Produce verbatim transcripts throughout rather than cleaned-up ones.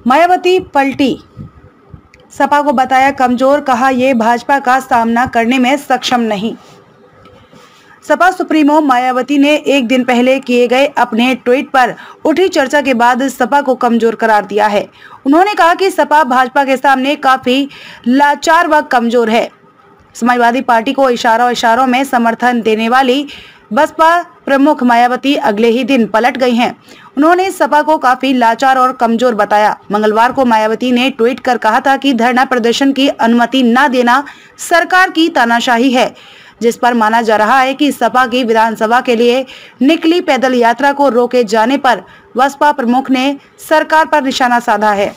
मायावती पलटी, सपा को बताया कमजोर, कहा ये भाजपा का सामना करने में सक्षम नहीं। सपा सुप्रीमो मायावती ने एक दिन पहले किए गए अपने ट्वीट पर उठी चर्चा के बाद सपा को कमजोर करार दिया है। उन्होंने कहा कि सपा भाजपा के सामने काफी लाचार व कमजोर है। समाजवादी पार्टी को इशारों इशारों में समर्थन देने वाली बसपा प्रमुख मायावती अगले ही दिन पलट गई हैं। उन्होंने सपा को काफी लाचार और कमजोर बताया। मंगलवार को मायावती ने ट्वीट कर कहा था कि धरना प्रदर्शन की अनुमति न देना सरकार की तानाशाही है, जिस पर माना जा रहा है कि सपा की विधानसभा के लिए निकली पैदल यात्रा को रोके जाने पर बसपा प्रमुख ने सरकार पर निशाना साधा है।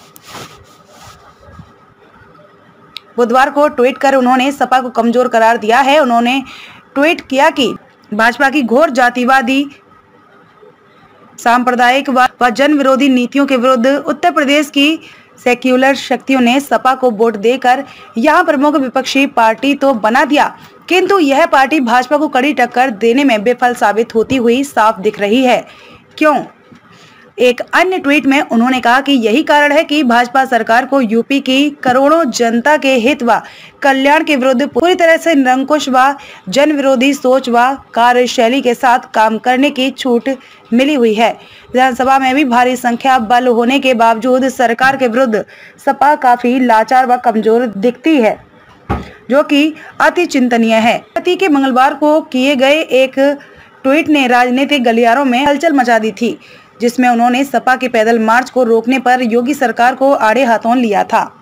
बुधवार को ट्वीट कर उन्होंने सपा को कमजोर करार दिया है। उन्होंने ट्वीट किया कि भाजपा की घोर जातिवादी, सांप्रदायिक व जन विरोधी नीतियों के विरुद्ध उत्तर प्रदेश की सेक्युलर शक्तियों ने सपा को वोट देकर यहां प्रमुख विपक्षी पार्टी तो बना दिया, किंतु यह पार्टी भाजपा को कड़ी टक्कर देने में विफल साबित होती हुई साफ दिख रही है। क्यों? एक अन्य ट्वीट में उन्होंने कहा कि यही कारण है कि भाजपा सरकार को यूपी की करोड़ों जनता के हित व कल्याण के विरुद्ध पूरी तरह से निरंकुश व जन विरोधी सोच व कार्यशैली के साथ काम करने की छूट मिली हुई है। विधानसभा में भी भारी संख्या बल होने के बावजूद सरकार के विरुद्ध सपा काफी लाचार व कमजोर दिखती है, जो कि अति चिंतनीय है। पति के मंगलवार को किए गए एक ट्वीट ने राजनीतिक गलियारों में हलचल मचा दी थी, जिसमें उन्होंने सपा के पैदल मार्च को रोकने पर योगी सरकार को आड़े हाथों लिया था।